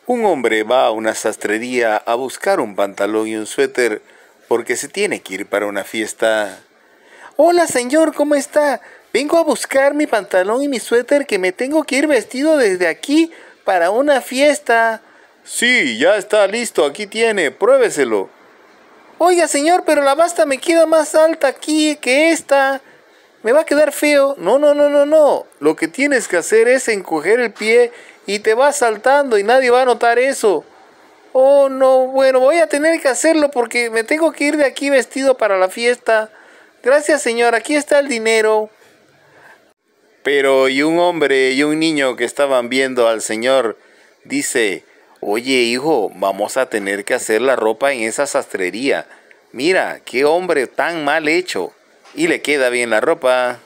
Un hombre va a una sastrería a buscar un pantalón y un suéter porque se tiene que ir para una fiesta. Hola señor, ¿cómo está? Vengo a buscar mi pantalón y mi suéter que me tengo que ir vestido desde aquí para una fiesta. Sí, ya está listo, aquí tiene, pruébeselo. Oiga señor, pero la basta me queda más alta aquí que esta. Me va a quedar feo. No. Lo que tienes que hacer es encoger el pie y te vas saltando y nadie va a notar eso. Oh, no, bueno, voy a tener que hacerlo porque me tengo que ir de aquí vestido para la fiesta. Gracias, señor, aquí está el dinero. Pero y un hombre y un niño que estaban viendo al señor dice, oye, hijo, vamos a tener que hacer la ropa en esa sastrería. Mira, qué hombre tan mal hecho. Y le queda bien la ropa.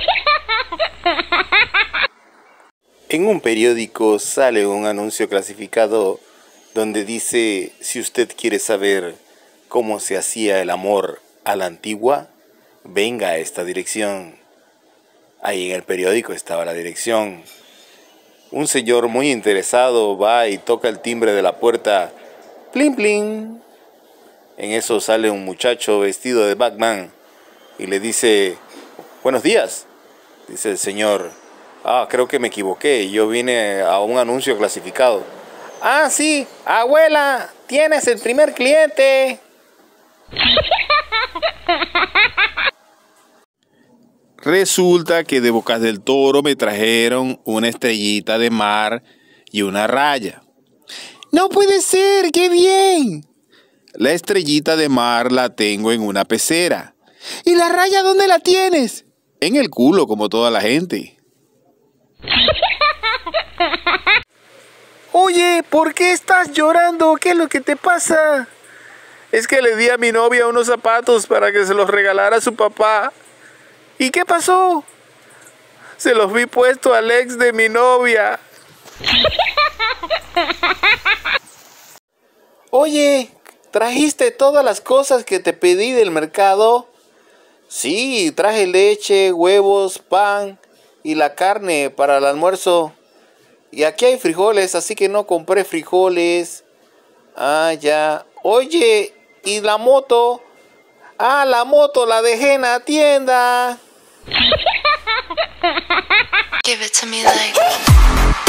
En un periódico sale un anuncio clasificado donde dice, si usted quiere saber cómo se hacía el amor a la antigua, venga a esta dirección. Ahí en el periódico estaba la dirección. Un señor muy interesado va y toca el timbre de la puerta. ¡Plin, plin! En eso sale un muchacho vestido de Batman y le dice, buenos días. Dice el señor, creo que me equivoqué, yo vine a un anuncio clasificado. Ah, sí, abuela, tienes el primer cliente. Resulta que de Bocas del Toro me trajeron una estrellita de mar y una raya. ¡No puede ser! ¡Qué bien! La estrellita de mar la tengo en una pecera. ¿Y la raya dónde la tienes? En el culo, como toda la gente. Oye, ¿por qué estás llorando? ¿Qué es lo que te pasa? Es que le di a mi novia unos zapatos para que se los regalara a su papá. ¿Y qué pasó? Se los vi puesto al ex de mi novia. Oye, ¿trajiste todas las cosas que te pedí del mercado? Sí, traje leche, huevos, pan y la carne para el almuerzo. Y aquí hay frijoles, así que no compré frijoles. Ah, ya. Oye, ¿y la moto? Ah, la moto la dejé en la tienda. Give it to me like